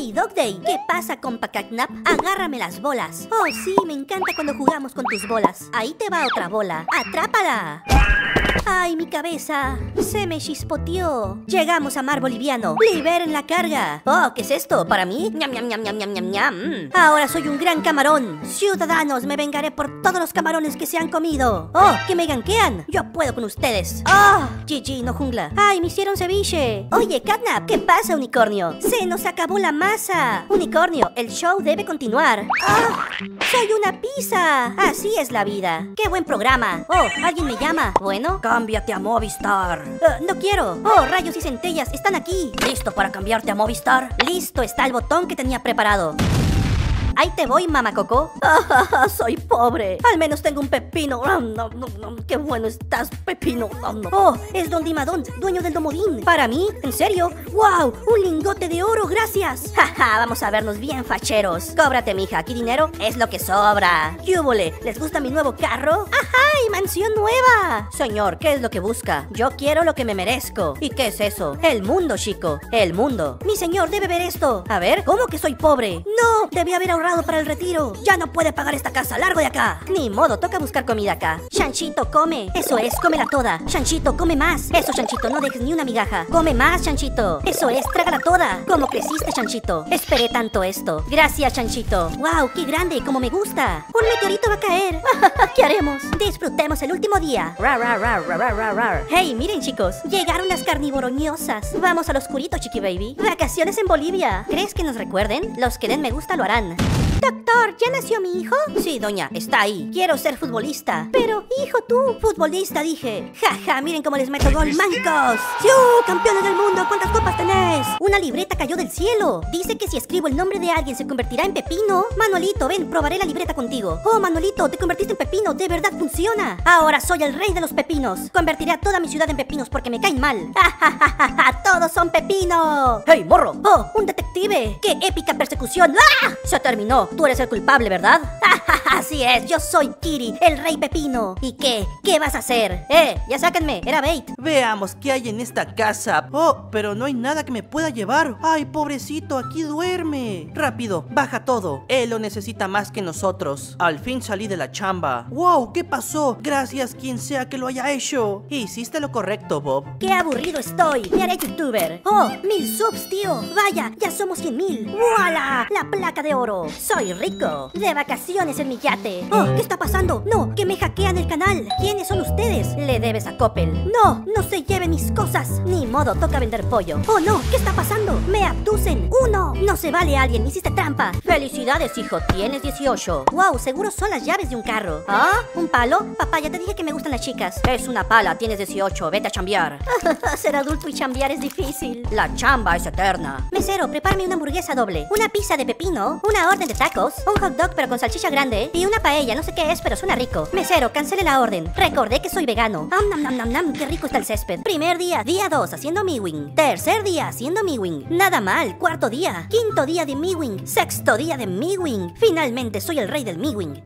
¡Hey, Dog Day! ¿Qué pasa, compa Catnap? Agárrame las bolas. Oh, sí, me encanta cuando jugamos con tus bolas. Ahí te va otra bola. ¡Atrápala! ¡Ay, mi cabeza! Se me chispoteó. Llegamos a mar boliviano. ¡Liberen la carga! Oh, ¿qué es esto? ¿Para mí? ¡Ñam, ñam, ñam, ñam, ñam, ñam, ñam! Ahora soy un gran camarón. Ciudadanos, me vengaré por todos los camarones que se han comido. ¡Oh, que me ganquean! Yo puedo con ustedes. ¡Oh! GG, no jungla. ¡Ay, me hicieron ceviche! Oye, Catnap, ¿qué pasa, unicornio? ¡Se nos acabó la masa! Unicornio, el show debe continuar. ¡Oh! ¡Soy una pizza! Así es la vida. ¡Qué buen programa! Oh, ¿alguien me llama? Bueno, cámbiate a Movistar. No quiero. Oh, rayos y centellas, están aquí. ¿Listo para cambiarte a Movistar? Listo, está el botón que tenía preparado. Ahí te voy, mamá Coco. Soy pobre. Al menos tengo un pepino. Qué bueno estás, pepino. Oh, es Don Dimadón, dueño del Domodín. ¿Para mí? ¿En serio? ¡Wow! Un lingote de oro, gracias. Jaja, vamos a vernos bien facheros. Cóbrate, mija. Aquí dinero es lo que sobra. ¡Yúbole! ¿Les gusta mi nuevo carro? ¡Ajá! ¡Y mansión nueva! Señor, ¿qué es lo que busca? Yo quiero lo que me merezco. ¿Y qué es eso? El mundo, chico. El mundo. Mi señor debe ver esto. A ver, ¿cómo que soy pobre? ¡No! Debí haber ahorrado para el retiro. Ya no puede pagar esta casa. ¡Largo de acá! Ni modo, toca buscar comida acá. Chanchito, come. Eso es, cómela toda. Chanchito, come más. Eso, Chanchito, no dejes ni una migaja. Come más, Chanchito. Eso es, trágala toda. ¿Cómo creciste, Chanchito? Esperé tanto esto. Gracias, Chanchito. ¡Wow! ¡Qué grande! ¡Como me gusta! Un meteorito va a caer. ¿Qué haremos? Disfrutemos el último día. Rar, rar, rar, rar, rar, rar. Hey, miren, chicos. Llegaron las carnivoroñosas. Vamos al oscurito, chiqui baby. Vacaciones en Bolivia. ¿Crees que nos recuerden? Los que den me gusta lo harán. Doctor, ¿ya nació mi hijo? Sí, doña, está ahí. Quiero ser futbolista. Pero, hijo, tú. Futbolista, dije. Jaja, miren cómo les meto gol, mancos. ¡Sí! ¡Campeones del mundo! ¿Cuántas copas tenés? Una libreta cayó del cielo. Dice que si escribo el nombre de alguien se convertirá en pepino. Manolito, ven, probaré la libreta contigo. Oh, Manolito, te convertiste en pepino. De verdad funciona. Ahora soy el rey de los pepinos. Convertiré a toda mi ciudad en pepinos porque me caen mal. ¡Ja! ¡Todos son pepinos! ¡Hey, morro! ¡Oh, un detective! ¡Qué épica persecución! ¡Ah! Se terminó. Tú eres el culpable, ¿verdad? Así es, yo soy Kiri, el rey pepino. ¿Y qué? ¿Qué vas a hacer? Ya sáquenme, era bait. Veamos qué hay en esta casa. Oh, pero no hay nada que me pueda llevar. Ay, pobrecito, aquí duerme. Rápido, baja todo. Él lo necesita más que nosotros. Al fin salí de la chamba. Wow, ¿qué pasó? Gracias quien sea que lo haya hecho. Hiciste lo correcto, Bob. ¡Qué aburrido estoy! Me haré youtuber. ¡Oh, 1000 subs, tío! ¡Vaya, ya somos 100,000! ¡Voilà! ¡La placa de oro! ¡Soy rico! ¡De vacaciones en mi yate! ¡Oh, qué está pasando! ¡No, que me hackean el canal! ¿Quiénes son ustedes? Le debes a Coppel. ¡No, no se lleven mis cosas! Ni modo, toca vender pollo. ¡Oh, no! ¿Qué está pasando? ¡Me abducen! ¡Uno! ¡No se vale, alguien! ¡Hiciste trampa! ¡Felicidades, hijo! Tienes 18. ¡Wow! Seguro son las llaves de un carro. ¿Ah? ¿Un palo? Papá, ya te dije que me gustan las chicas. Es una pala, tienes 18. Vete a chambear. Ser adulto y chambear es difícil. La chamba es eterna. Mesero, prepárame una hamburguesa doble, una pizza de pepino, una orden de tacos, un hot dog pero con salchicha grande y una paella, no sé qué es, pero suena rico. Mesero, cancele la orden. Recordé que soy vegano. Nam, nam, nam, nam, qué rico está el césped. Primer día, día 2 haciendo mewing. Tercer día haciendo mewing. Nada mal. Cuarto día. Quinto día de mewing. Sexto día de mewing. Finalmente soy el rey del mewing.